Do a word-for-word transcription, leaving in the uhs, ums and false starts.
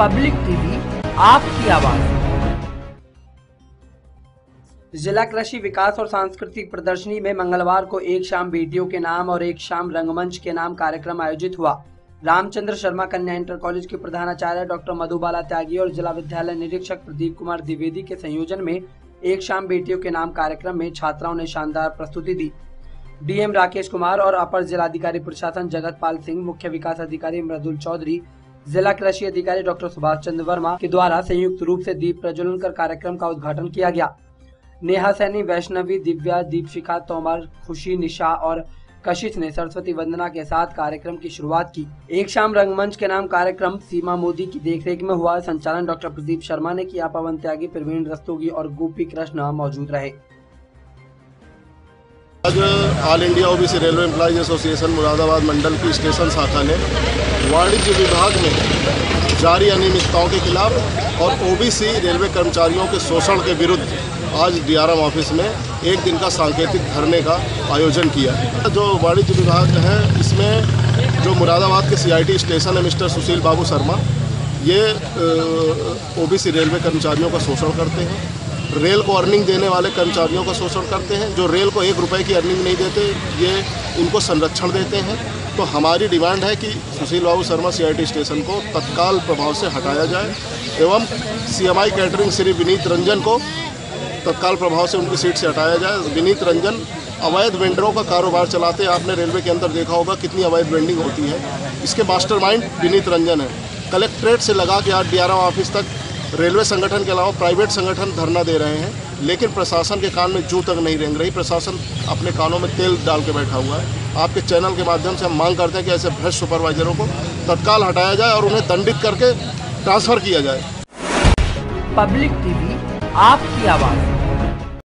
Public TV, आपकी आवाज। जिला कृषि विकास और सांस्कृतिक प्रदर्शनी में मंगलवार को एक शाम बेटियों के नाम और एक शाम रंगमंच के नाम कार्यक्रम आयोजित हुआ। रामचंद्र शर्मा कन्या इंटर कॉलेज के प्रधानाचार्य डॉक्टर मधुबाला त्यागी और जिला विद्यालय निरीक्षक प्रदीप कुमार द्विवेदी के संयोजन में एक शाम बेटियों के नाम कार्यक्रम में छात्राओं ने शानदार प्रस्तुति दी। डीएम राकेश कुमार और अपर जिलाधिकारी प्रशासन जगतपाल सिंह, मुख्य विकास अधिकारी मृदुल चौधरी, जिला कृषि अधिकारी डॉक्टर सुभाष चंद्र वर्मा के द्वारा संयुक्त रूप से दीप प्रज्वलन कर कार्यक्रम का उद्घाटन किया गया। नेहा सैनी, वैष्णवी, दिव्या, दीपशिखा, तोमर, खुशी, निशा और कशिश ने सरस्वती वंदना के साथ कार्यक्रम की शुरुआत की। एक शाम रंगमंच के नाम कार्यक्रम सीमा मोदी की देखरेख में हुआ। संचालन डॉक्टर प्रदीप शर्मा ने किया। पवन त्यागी, प्रवीण रस्तोगी और गोपी कृष्ण मौजूद रहे। आज all India OBC railway employees association Moradabad मंडल की स्टेशन शाखा ने वाणिज्य विभाग में जारी अनियमितताओं के खिलाफ और ओबीसी रेलवे कर्मचारियों के शोषण के विरुद्ध आज डीआरएम ऑफिस में एक दिन का सांकेतिक धरने का आयोजन किया। जो वाणिज्य विभाग है, इसमें जो मुरादाबाद के सीआईटी स्टेशन है मिस्टर सुशील बाबू शर्मा, ये ओबीसी रेलवे कर्मचारियों का शोषण करते हैं। रेल को अर्निंग देने वाले कर्मचारियों का शोषण करते हैं। जो रेल को एक रुपए की अर्निंग नहीं देते, ये उनको संरक्षण देते हैं। तो हमारी डिमांड है कि सुशील बाबू शर्मा सीआईटी स्टेशन को तत्काल प्रभाव से हटाया जाए एवं सीएमआई कैटरिंग श्री विनीत रंजन को तत्काल प्रभाव से उनकी सीट से हटाया जाए। विनीत रंजन अवैध वेंडरों का कारोबार चलाते हैं। आपने रेलवे के अंदर देखा होगा कितनी अवैध वेंडिंग होती है। इसके मास्टरमाइंड विनीत रंजन है। कलेक्ट्रेट से लगा के आज डीआरएम ऑफिस तक रेलवे संगठन के अलावा प्राइवेट संगठन धरना दे रहे हैं, लेकिन प्रशासन के कान में जूं तक नहीं रेंग रही। प्रशासन अपने कानों में तेल डाल के बैठा हुआ है। आपके चैनल के माध्यम से हम मांग करते हैं कि ऐसे भ्रष्ट सुपरवाइजरों को तत्काल हटाया जाए और उन्हें दंडित करके ट्रांसफर किया जाए। पब्लिक टीवी, आपकी आवाज।